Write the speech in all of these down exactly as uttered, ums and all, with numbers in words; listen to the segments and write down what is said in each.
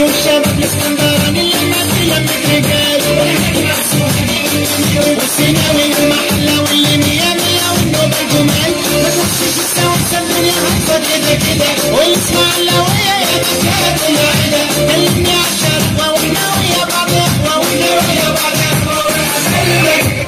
والشباب الاسكندراني لما في لمة رجال والسيناوي والمحلة واللي مية مية والنوبة الجمال ما تخشش السوسة الدنيا هتفضل كده كده والاسماعيلاوية يا مكانة العيلة كلمني عالشرقة واحنا ويا بعض يا اخوة واحنا ويا بعض يا اخوة واسألك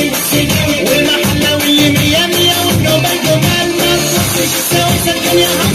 Yeah.